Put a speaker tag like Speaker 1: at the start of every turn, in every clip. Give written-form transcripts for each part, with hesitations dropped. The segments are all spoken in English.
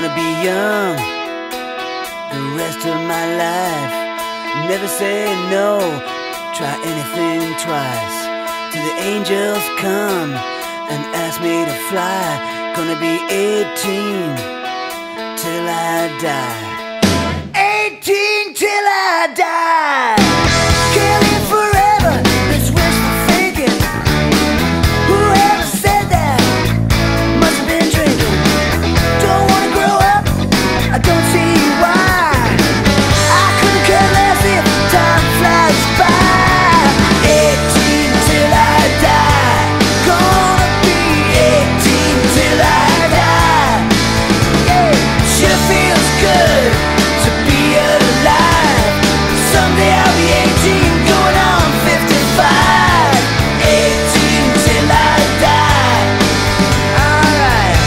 Speaker 1: Gonna be young the rest of my life. Never say no, try anything twice. Till the angels come and ask me to fly. Gonna be 18 till I die. 18 till I die. Can't live forever, it's wishful thinking. Whoever said that must have been drinking. Don't wanna grow up, I don't see why. I couldn't care less if time flies by. 18 till I die. Gonna be 18 till I die. Yeah, sure feels good to be alive. Someday I'll be 18, going on 55. 18 till I die. Alright.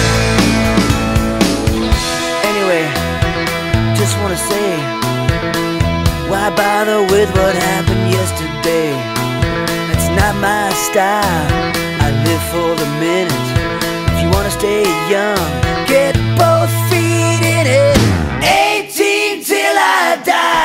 Speaker 1: Anyway, just wanna say, why bother with what happened yesterday? That's not my style, I live for the minute. If you wanna stay young, get both feet in it. 18 till I die.